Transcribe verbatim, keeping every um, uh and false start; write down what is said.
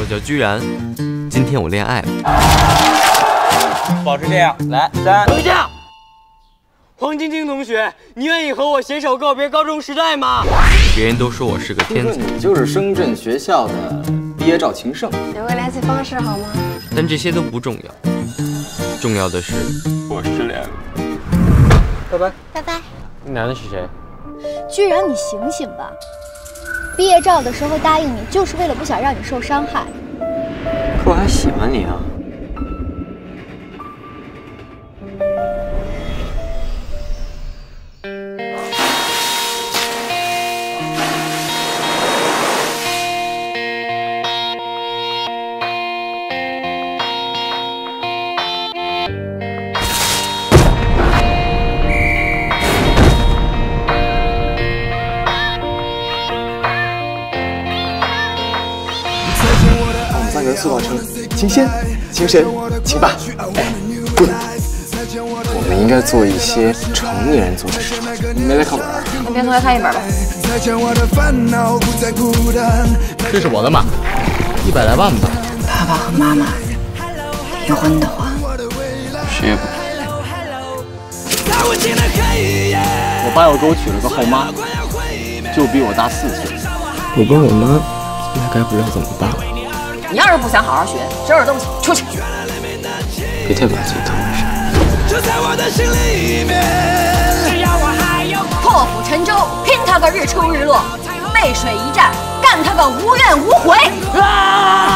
我叫居然，今天我恋爱了。 保持这样，来三。 等一下，黄晶晶同学，你愿意和我携手告别高中时代吗？ 别人都说我是个天才， 你就是深圳学校的毕业照情圣。 留个联系方式好吗？ 但这些都不重要，重要的是我失恋了。拜拜。 拜拜。 那男的是谁？ 居然你醒醒吧！毕业照的时候答应你，就是为了不想让你受伤害。 可我还喜欢你啊！三元素化成情仙、情神、情霸。哎，滚！我们应该做一些成年人做的事。你没来看本？ 你别同学看一本吧。 这是我的马，一百来万吧。 爸爸和妈妈离婚的话， 谁也不可以。 我爸又给我娶了个后妈，就比我大四岁。 我跟我妈现在该不知道怎么办了。 你要是不想好好学，收拾东西出去。 别太把自己当回事。 破釜沉舟，拼他个日出日落；背水一战，干他个无怨无悔。啊